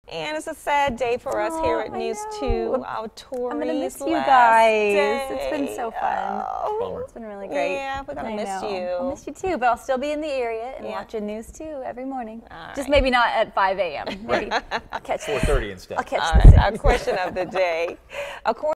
And it's a sad day for us here at News 2. Our Tori's I'm gonna miss you last guys. day. It's been so fun. Oh. It's been really great. Yeah, we're gonna miss you. I'll miss you too, but I'll still be in the area and watching News 2 every morning. All Just right. maybe not at 5 a.m. Maybe I'll catch 4:30 instead. I'll catch All the right, 6. our question of the day. According